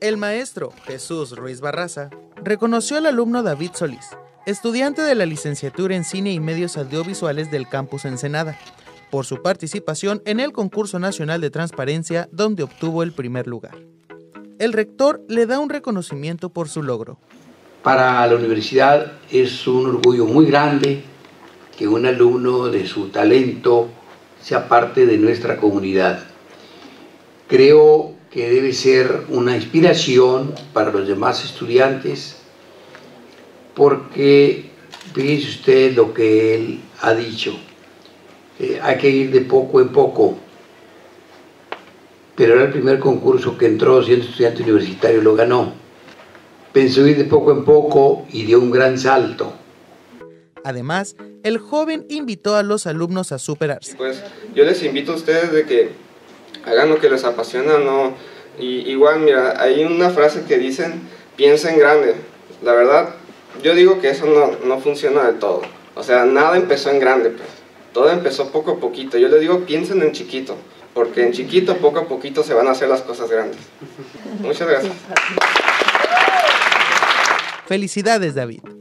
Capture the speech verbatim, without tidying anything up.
El maestro Jesús Ruiz Barraza reconoció al alumno David Solís, estudiante de la licenciatura en Cine y Medios Audiovisuales del Campus Ensenada, por su participación en el Concurso Nacional de Transparencia, donde obtuvo el primer lugar. El rector le da un reconocimiento por su logro. Para la universidad es un orgullo muy grande que un alumno de su talento sea parte de nuestra comunidad. Creo que debe ser una inspiración para los demás estudiantes, porque fíjese usted lo que él ha dicho, eh, hay que ir de poco en poco, pero era el primer concurso que entró siendo estudiante universitario, lo ganó. Pensó ir de poco en poco y dio un gran salto. Además, el joven invitó a los alumnos a superarse. Pues yo les invito a ustedes de que hagan lo que les apasiona, ¿no? Y igual, mira, hay una frase que dicen, piensa en grande. La verdad, yo digo que eso no, no funciona del todo. O sea, nada empezó en grande, pues. Todo empezó poco a poquito. Yo les digo, piensen en chiquito, porque en chiquito, poco a poquito, se van a hacer las cosas grandes. Muchas gracias. Felicidades, David.